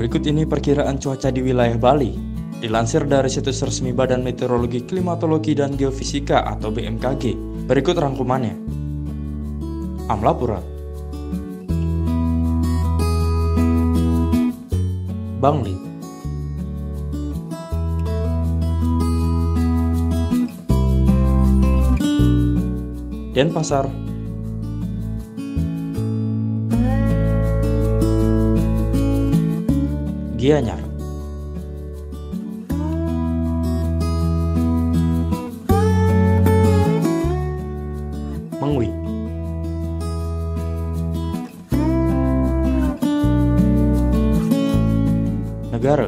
Berikut ini perkiraan cuaca di wilayah Bali. Dilansir dari situs resmi Badan Meteorologi, Klimatologi, dan Geofisika atau BMKG. Berikut rangkumannya. Amlapura, Bangli, Denpasar, Gianyar, Mengwi, Negara,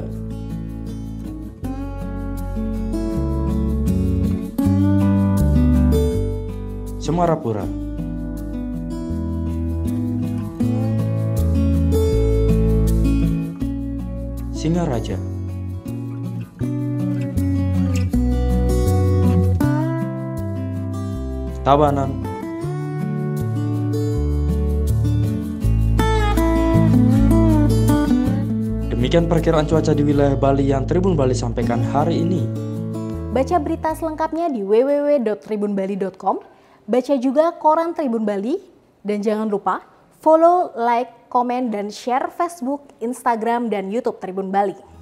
Semarapura, Singaraja, Tabanan, demikian perkiraan cuaca di wilayah Bali yang Tribun Bali sampaikan hari ini. Baca berita selengkapnya di www.tribunbali.com, baca juga koran Tribun Bali, dan jangan lupa follow, like, komen, dan share Facebook, Instagram, dan YouTube Tribun Bali.